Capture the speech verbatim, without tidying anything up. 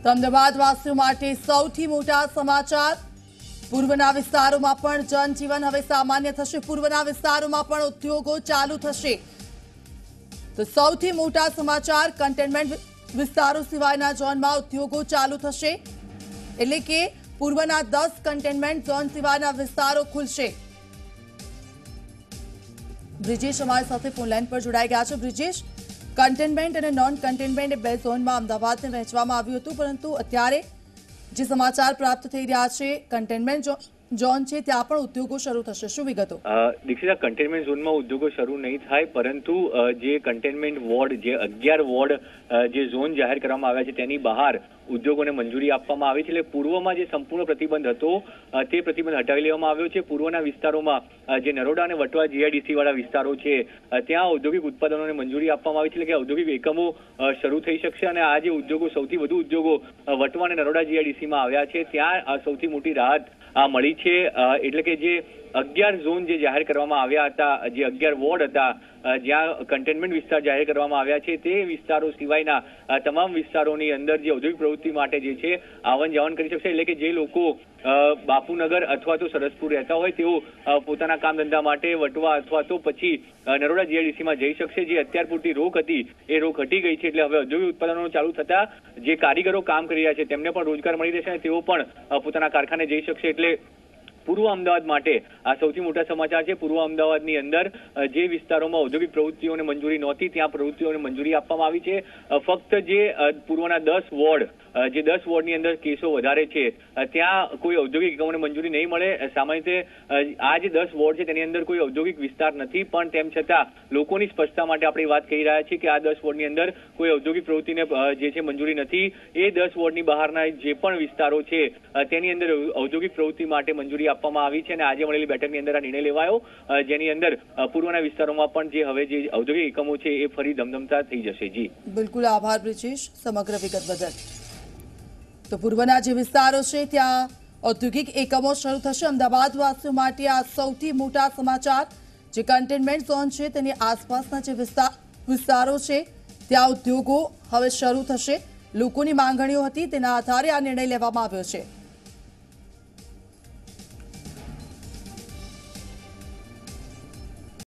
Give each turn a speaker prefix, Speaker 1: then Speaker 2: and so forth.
Speaker 1: તો અમદાવાદવાસીઓ માટે સૌથી મોટા સમાચાર। પૂર્વના વિસ્તારોમાં પણ જનજીવન હવે સામાન્ય થશે। પૂર્વના વિસ્તારોમાં પણ ઉદ્યોગો ચાલુ થશે। તો સૌથી મોટા સમાચાર, કન્ટેનમેન્ટ વિસ્તારો સિવાયના ઝોનમાં ઉદ્યોગો ચાલુ થશે, એટલે કે પૂર્વના દસ કન્ટેનમેન્ટ ઝોન સિવાયના વિસ્તારો ખુલશે। બ્રિજેશ અમારી સાથે ફોન લાઈન પર જોડાઈ ગયા છે। બ્રિજેશ, કન્ટેનમેન્ટ અને નોન કન્ટેનમેન્ટ બે ઝોનમાં અમદાવાદને વહેંચવામાં આવ્યું હતું, પરંતુ અત્યારે જે સમાચાર પ્રાપ્ત થઈ રહ્યા છે, કન્ટેનમેન્ટ ઝોન છે ત્યાં પણ ઉદ્યોગો શરૂ થશે, શું વિગતો?
Speaker 2: દીક્ષિતા, કન્ટેનમેન્ટ ઝોનમાં ઉદ્યોગો શરૂ નહીં થાય, પરંતુ જે કન્ટેનમેન્ટ વોર્ડ, જે અગિયાર વોર્ડ જે ઝોન જાહેર કરવામાં આવ્યા છે તેની બહાર ઉદ્યોગોને મંજૂરી આપવામાં આવી છે। એટલે પૂર્વમાં જે સંપૂર્ણ પ્રતિબંધ હતો તે પ્રતિબંધ હટાવી લેવામાં આવ્યો છે। પૂર્વના વિસ્તારોમાં જે નરોડા અને વટવા જીઆઈડીસી વાળા વિસ્તારો છે ત્યાં ઔદ્યોગિક ઉત્પાદનોને મંજૂરી આપવામાં આવી છે, એટલે કે ઔદ્યોગિક એકમો શરૂ થઈ શકશે। અને આ જે ઉદ્યોગો, સૌથી વધુ ઉદ્યોગો વટવા અને નરોડા જીઆઈડીસીમાં આવ્યા છે, ત્યાં સૌથી મોટી રાહત આ મળી છે। એટલે કે જે અગિયાર ઝોન જે જાહેર કરવામાં આવ્યા હતા, જે અગિયાર વોર્ડ હતા જ્યાં કન્ટેનમેન્ટ વિસ્તાર જાહેર કરવામાં આવ્યા છે, તે વિસ્તારો સિવાયના તમામ વિસ્તારોની અંદર જે ઔદ્યોગિક પ્રવૃત્તિ માટે જે છે આવન જાવન કરી શકશે। એટલે કે જે લોકો બાપુનગર અથવા તો સરસપુર રહેતા હોય તેઓ પોતાના કામ ધંધા માટે વટવા અથવા તો પછી નરોડા જીઆઈડીસીમાં જઈ શકશે। જે અત્યાર પૂરતી રોક હતી એ રોક હટી ગઈ છે, એટલે હવે ઔદ્યોગિક ઉત્પાદનો ચાલુ થતા જે કારીગરો કામ કરી રહ્યા છે તેમને પણ રોજગાર મળી રહેશે અને તેઓ પણ પોતાના કારખાને જઈ શકશે। એટલે પૂર્વ અમદાવાદ માટે આ સૌથી મોટા સમાચાર છે। પૂર્વ અમદાવાદની અંદર જે વિસ્તારોમાં ઔદ્યોગિક પ્રવૃત્તિઓને મંજૂરી નહોતી ત્યાં પ્રવૃત્તિઓને મંજૂરી આપવામાં આવી છે। ફક્ત જે પૂર્વના દસ વોર્ડ, જે દસ વોર્ડની અંદર કેસો વધારે છે ત્યાં કોઈ ઔદ્યોગિક એકમોને મંજૂરી નહીં મળે। સામાન્ય રીતે આ જે દસ વોર્ડ છે તેની અંદર કોઈ ઔદ્યોગિક વિસ્તાર નથી, પણ તેમ છતાં લોકોની સ્પષ્ટતા માટે આપણે વાત કહી રહ્યા છીએ કે આ દસ વોર્ડની અંદર કોઈ ઔદ્યોગિક પ્રવૃત્તિને જે છે મંજૂરી નથી। એ દસ વોર્ડની બહારના જે પણ વિસ્તારો છે તેની અંદર ઔદ્યોગિક પ્રવૃત્તિ માટે મંજૂરી આપવામાં આવી છે અને આજે મળેલી બેઠકની અંદર આ નિર્ણય લેવાયો, જેની અંદર પૂર્વના વિસ્તારોમાં પણ જે હવે જે ઔદ્યોગિક એકમો છે એ ફરી ધમધમતા થઈ જશે। જી
Speaker 1: બિલકુલ, આભાર બ્રિજેશ સમગ્ર વિગત બદલ। તો પૂર્વના જે વિસ્તારો છે ત્યાં ઔદ્યોગિક એકમો શરૂ થશે। અમદાવાદવાસીઓ માટે આ સૌથી મોટા સમાચાર। જે કન્ટેનમેન્ટ ઝોન છે તેની આસપાસના જે વિસ્તાર વિસ્તારો છે ત્યાં ઉદ્યોગો હવે શરૂ થશે। લોકોની માંગણીઓ હતી તેના આધારે આ નિર્ણય લેવામાં આવ્યો છે।